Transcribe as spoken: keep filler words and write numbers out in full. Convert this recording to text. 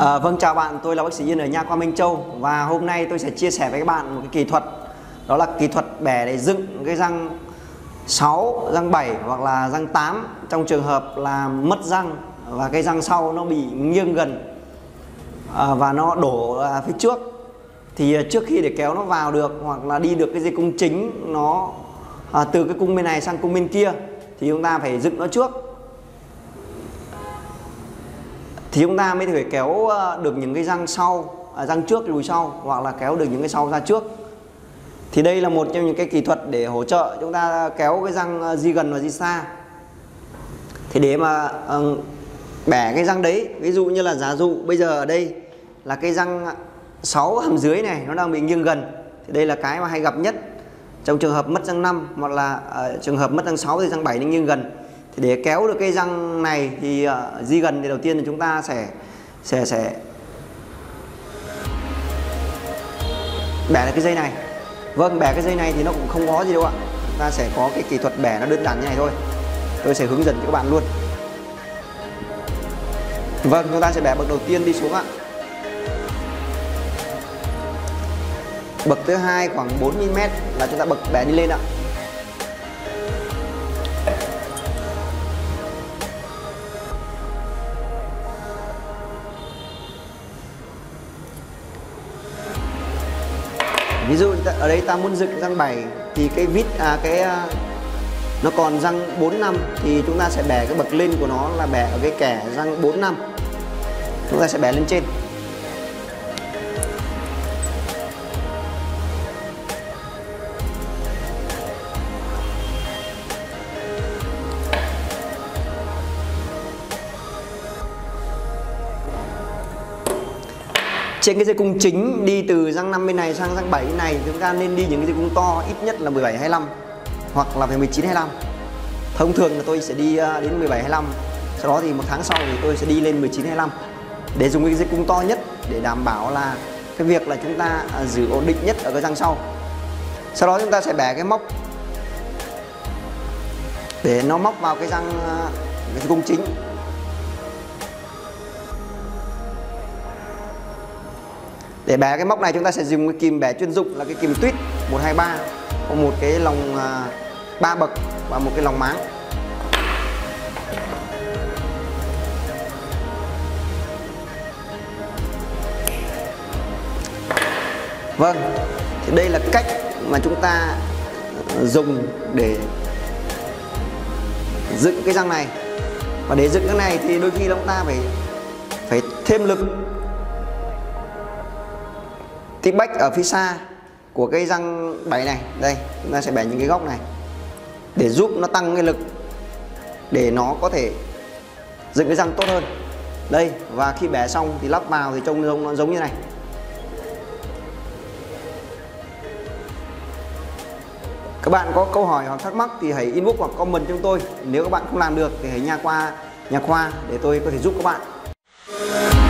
À, vâng, chào bạn, tôi là bác sĩ Yên ở Nha Khoa Minh Châu và hôm nay tôi sẽ chia sẻ với các bạn một cái kỹ thuật, đó là kỹ thuật bẻ để dựng cái răng sáu, răng bảy hoặc là răng tám trong trường hợp là mất răng và cái răng sau nó bị nghiêng gần à, và nó đổ à, phía trước. Thì trước khi để kéo nó vào được hoặc là đi được cái dây cung chính nó à, từ cái cung bên này sang cung bên kia thì chúng ta phải dựng nó trước, thì chúng ta mới thể kéo được những cái răng sau, à, răng trước lùi sau, hoặc là kéo được những cái sau ra trước. Thì đây là một trong những cái kỹ thuật để hỗ trợ chúng ta kéo cái răng di gần và di xa. Thì để mà uh, bẻ cái răng đấy, ví dụ như là giả dụ bây giờ ở đây là cái răng sáu hàm dưới này nó đang bị nghiêng gần, thì đây là cái mà hay gặp nhất trong trường hợp mất răng năm, hoặc là uh, trường hợp mất răng sáu thì răng bảy nó nghiêng gần. Thì để kéo được cái răng này thì uh, di gần thì đầu tiên là chúng ta sẽ sẽ sẽ bẻ được cái dây này. Vâng, bẻ cái dây này thì nó cũng không có gì đâu ạ. Chúng ta sẽ có cái kỹ thuật bẻ nó đơn giản như này thôi. Tôi sẽ hướng dẫn cho các bạn luôn. Vâng, chúng ta sẽ bẻ bậc đầu tiên đi xuống ạ. Bậc thứ hai khoảng bốn mi li mét là chúng ta bậc bẻ đi lên ạ. Ví dụ ở đây ta muốn dựng răng bảy thì cái vít à cái nó còn răng bốn năm thì chúng ta sẽ bẻ cái bậc lên của nó là bẻ ở cái kẻ răng bốn năm. Chúng ta sẽ bẻ lên trên. Trên cái dây cung chính đi từ răng năm bên này sang răng bảy bên này, chúng ta nên đi những cái dây cung to, ít nhất là mười bảy hai mươi lăm hoặc là phải mười chín hai mươi lăm. Thông thường là tôi sẽ đi đến mười bảy hai mươi lăm. Sau đó thì một tháng sau thì tôi sẽ đi lên mười chín hai mươi lăm để dùng cái dây cung to nhất để đảm bảo là cái việc là chúng ta giữ ổn định nhất ở cái răng sau. Sau đó chúng ta sẽ bẻ cái móc để nó móc vào cái răng cái dây cung chính. Để bẻ cái móc này chúng ta sẽ dùng cái kìm bẻ chuyên dụng là cái kìm tuyết một hai ba, có một cái lòng ba bậc và một cái lòng máng. Vâng, thì đây là cách mà chúng ta dùng để dựng cái răng này. Và để dựng cái này thì đôi khi chúng ta phải phải thêm lực tít bách ở phía xa của cái răng bảy này. Đây, chúng ta sẽ bẻ những cái góc này để giúp nó tăng cái lực để nó có thể dựng cái răng tốt hơn. Đây, và khi bẻ xong thì lắp vào thì trông giống nó giống như này. Các bạn có câu hỏi hoặc thắc mắc thì hãy inbox hoặc comment cho chúng tôi. Nếu các bạn không làm được thì hãy nha qua nhà khoa để tôi có thể giúp các bạn.